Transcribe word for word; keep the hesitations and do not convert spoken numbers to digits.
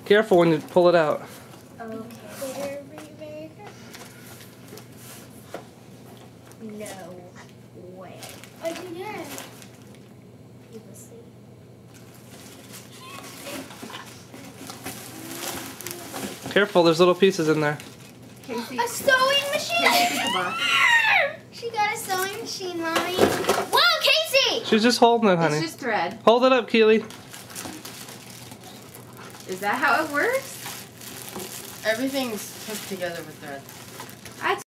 Careful when you pull it out. Okay. No way. I did it. You will see. Careful, there's little pieces in there. Casey. A sewing machine. Casey, pick a box. She got a sewing machine, Mommy. Whoa, Casey! She's just holding it, honey. It's just thread. Hold it up, Keely. Is that how it works? Everything's hooked together with thread. I